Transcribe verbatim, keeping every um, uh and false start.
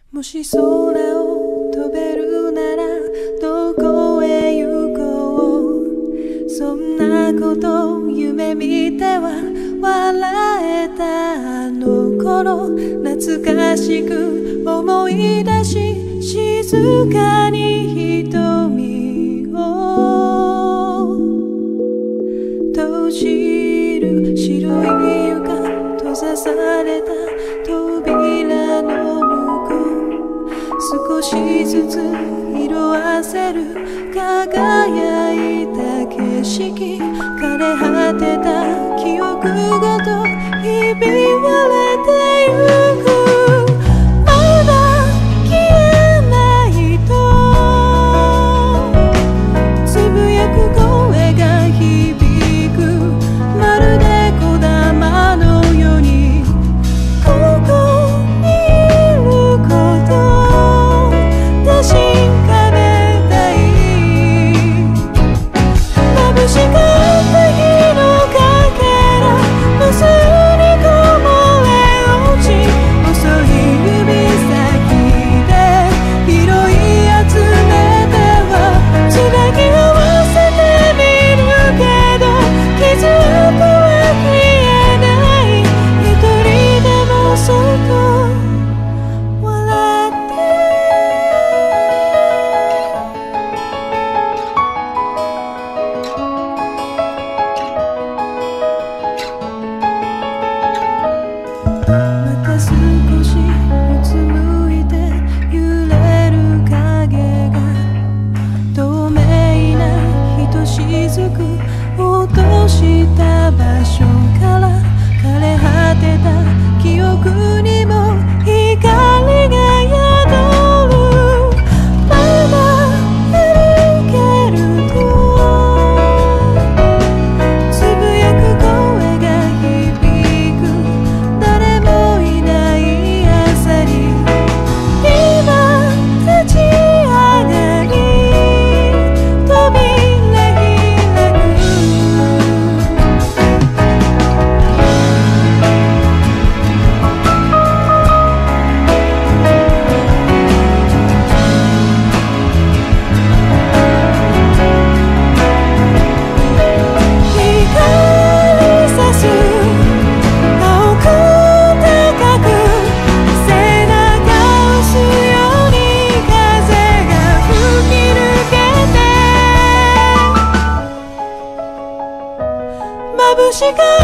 もし空を飛べるならどこへ行こう。そんなこと夢見ては笑えたあの頃、懐かしく思い出し静かに瞳を閉じる。白い床閉ざされた扉の向こう、少しずつ色あせる輝いた景色、枯れ果てた記憶ごとひび割れてゆく。まだ消えないとつぶやく声が響く。まるでこだまのようにここにいること確かめたい。眩しかった日のかけら無数にこぼれ落ち、細い指先で拾い集めてはつなぎ合わせてみるけど、傷跡は消えない。一人でもそっと笑ってまた少しうつむいて揺れる影が、透明なひとしずく落とした場所から枯れ果てた記憶にも光が宿る。まだ歩けるとつぶやく声が響く。誰もいない朝に今立ち上がり扉開く。光さす青く高く背中押すように風が吹き抜けて、眩しか